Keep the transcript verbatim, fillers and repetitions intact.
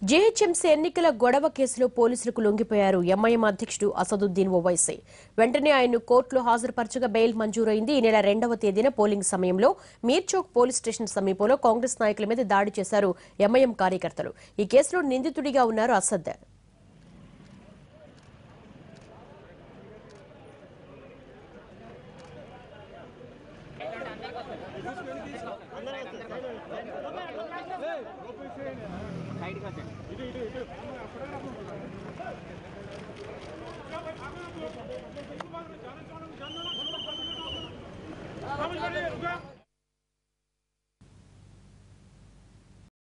GHMC ఎన్నికల గొడవ కేసులో పోలీసులకు లొంగిపోయారు ఎంఐఎం అధ్యక్షుడు అసదుద్దీన్ ఓవైసీ. వెంటనే ఆయన్ను కోర్టులో హాజరుపరచగా బెయిల్ మంజూరైంది. ఈ నెల రెండవ తేదీన పోలింగ్ సమయంలో మీర్చౌక్ పోలీస్ స్టేషన్ సమీపంలో కాంగ్రెస్ నాయకుల మీద దాడి చేశారు ఎంఐఎం కార్యకర్తలు. ఈ కేసులో నిందితుడిగా ఉన్నారు అసద్. సైడ్ గా